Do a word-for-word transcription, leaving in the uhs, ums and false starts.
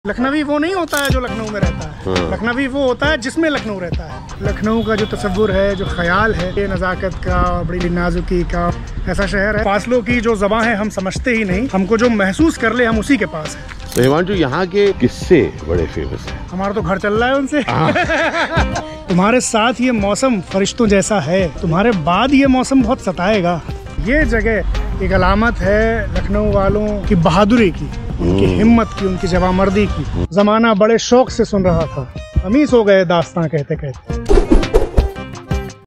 लखनवी वो नहीं होता है जो लखनऊ में रहता है। हाँ। लखनवी वो होता है जिसमें लखनऊ रहता है। लखनऊ का जो तस्वुर है, जो ख्याल है, ये नज़ाकत का, बड़ी नाजुकी का ऐसा शहर है। फासलों की जो ज़बां है हम समझते ही नहीं, हमको जो महसूस कर ले हम उसी के पास है। तो हिमांशु, यहाँ के किस्से बड़े फेमस हैं। हमारा तो घर चल रहा है उनसे। तुम्हारे साथ ये मौसम फरिश्तों जैसा है, तुम्हारे बाद ये मौसम बहुत सताएगा। ये जगह एक अलामत है लखनऊ वालों की बहादुरी की, उनकी हिम्मत की, उनकी जवामर्दी की। जमाना बड़े शौक से सुन रहा था, अमीस हो गए दास्तां कहते कहते।